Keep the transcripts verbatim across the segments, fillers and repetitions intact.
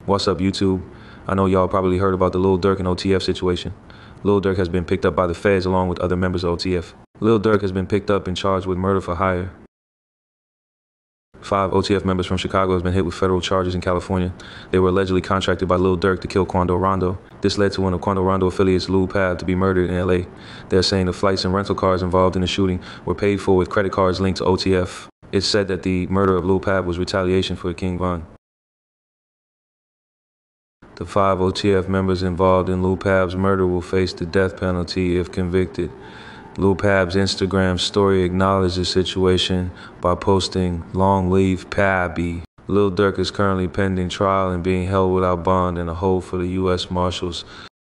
What's up, YouTube? I know y'all probably heard about the Lil Durk and O T F situation. Lil Durk has been picked up by the feds along with other members of O T F. Lil Durk has been picked up and charged with murder for hire. Five O T F members from Chicago have been hit with federal charges in California. They were allegedly contracted by Lil Durk to kill Quando Rondo. This led to one of Quando Rondo affiliates, Lil Pab, to be murdered in L A. They're saying the flights and rental cars involved in the shooting were paid for with credit cards linked to O T F. It's said that the murder of Lil Pab was retaliation for King Von. The five O T F members involved in Lil Pab's murder will face the death penalty if convicted. Lil Pab's Instagram story acknowledged the situation by posting, "Long live Pabby." Lil Durk is currently pending trial and being held without bond in a hold for the U S Marshals.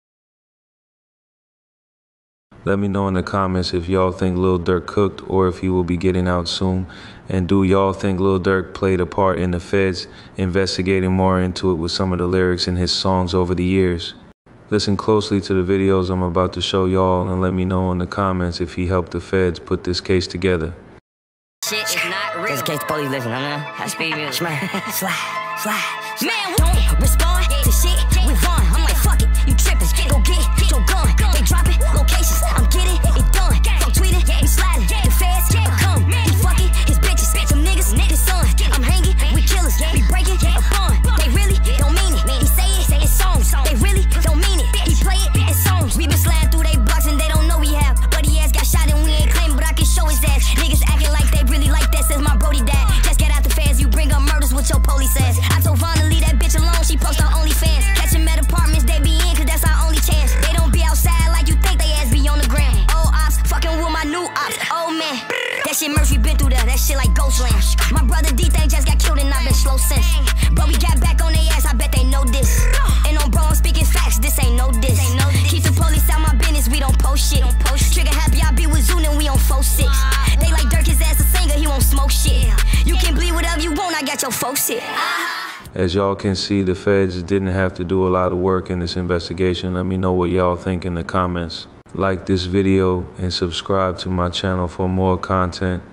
Let me know in the comments if y'all think Lil Durk cooked or if he will be getting out soon. And do y'all think Lil Durk played a part in the feds investigating more into it with some of the lyrics in his songs over the years? Listen closely to the videos I'm about to show y'all and let me know in the comments if he helped the feds put this case together. Shit is not real. Just in case the police listen, I know. I speak real. Slide, slide. Man, don't respond to shit with Vaughn. I'm like, fuck it, you trippin'. Go get your gun. They dropping locations. I'm getting it done. Fuck tweeting, we sliding. The feds come. He fucking his bitches. Some niggas, his son. I'm hanging with killers. We breaking a bond. They really don't mean it. He say it in songs. They really don't mean it. He play it in songs. We been sliding through they blocks and they don't know we have. But he ass got shot and we ain't claiming, but I can show his ass. Niggas acting like they really like that, says my brody dad. Just get out the feds, you bring up murders with your police ass. I told Vaughn to leave that bitch alone, she post on OnlyFans. Catch him at apartments, they be in, cause that's our only chance. They don't be outside like you think, they ass be on the gram. Old ops, fucking with my new ops. Oh man, that shit Murphy been through that, that shit like Ghostland. My brother D-Thing just got killed and I've been slow since. But we got back on their ass, I bet they know this. And on bro, I'm speaking facts, this ain't no diss. Keep the police out my business, we don't post shit. Trigger happy, I be with Zoon and we on four six. They like Durk, his ass a singer, he won't smoke shit. You can bleed whatever you want, I got your folks here. As y'all can see, the feds didn't have to do a lot of work in this investigation. Let me know what y'all think in the comments. Like this video and subscribe to my channel for more content.